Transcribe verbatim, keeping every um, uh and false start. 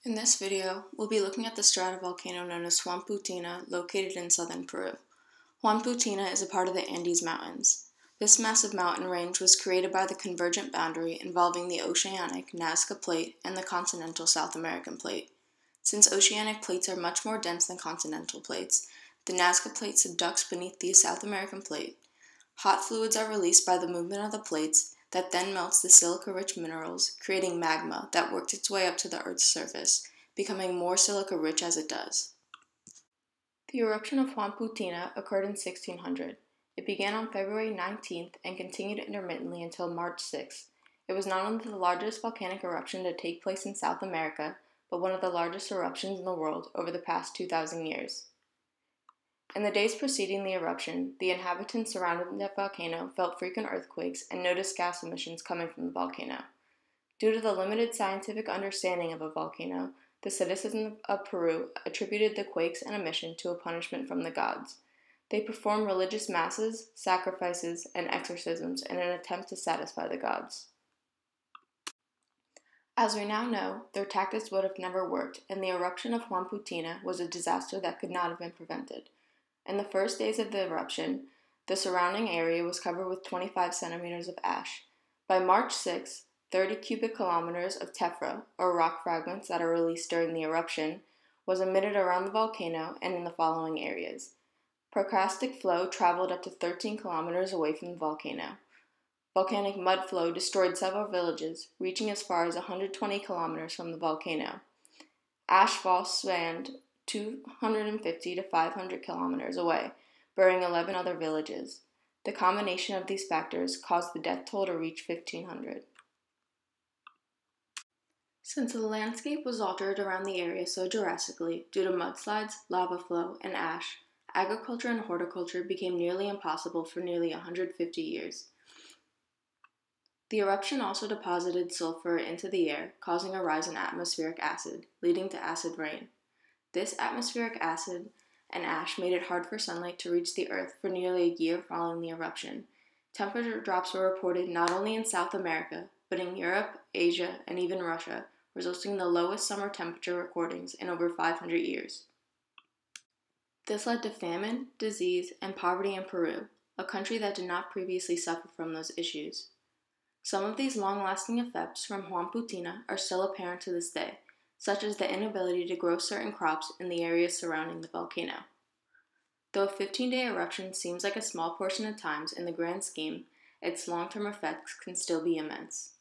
In this video, we'll be looking at the stratovolcano known as Huamputina, located in southern Peru. Huamputina is a part of the Andes Mountains. This massive mountain range was created by the convergent boundary involving the oceanic Nazca Plate and the continental South American Plate. Since oceanic plates are much more dense than continental plates, the Nazca Plate subducts beneath the South American Plate. Hot fluids are released by the movement of the plates that then melts the silica-rich minerals, creating magma that worked its way up to the Earth's surface, becoming more silica-rich as it does. The eruption of Huamputina occurred in sixteen hundred. It began on February nineteenth and continued intermittently until March sixth. It was not only the largest volcanic eruption to take place in South America, but one of the largest eruptions in the world over the past two thousand years. In the days preceding the eruption, the inhabitants surrounding the volcano felt frequent earthquakes and noticed gas emissions coming from the volcano. Due to the limited scientific understanding of a volcano, the citizens of Peru attributed the quakes and emission to a punishment from the gods. They performed religious masses, sacrifices, and exorcisms in an attempt to satisfy the gods. As we now know, their tactics would have never worked, and the eruption of Huamputina was a disaster that could not have been prevented. In the first days of the eruption, the surrounding area was covered with twenty-five centimeters of ash. By March sixth, thirty cubic kilometers of tephra, or rock fragments that are released during the eruption, was emitted around the volcano and in the following areas. Pyroclastic flow traveled up to thirteen kilometers away from the volcano. Volcanic mud flow destroyed several villages, reaching as far as one hundred twenty kilometers from the volcano. Ash fall spanned two hundred fifty to five hundred kilometers away, burying eleven other villages. The combination of these factors caused the death toll to reach fifteen hundred. Since the landscape was altered around the area so drastically due to mudslides, lava flow, and ash, agriculture and horticulture became nearly impossible for nearly one hundred fifty years. The eruption also deposited sulfur into the air, causing a rise in atmospheric acid, leading to acid rain. This atmospheric acid and ash made it hard for sunlight to reach the Earth for nearly a year following the eruption. Temperature drops were reported not only in South America, but in Europe, Asia, and even Russia, resulting in the lowest summer temperature recordings in over five hundred years. This led to famine, disease, and poverty in Peru, a country that did not previously suffer from those issues. Some of these long-lasting effects from Huamputina are still apparent to this day, such as the inability to grow certain crops in the areas surrounding the volcano. Though a fifteen-day eruption seems like a small portion of time in the grand scheme, its long-term effects can still be immense.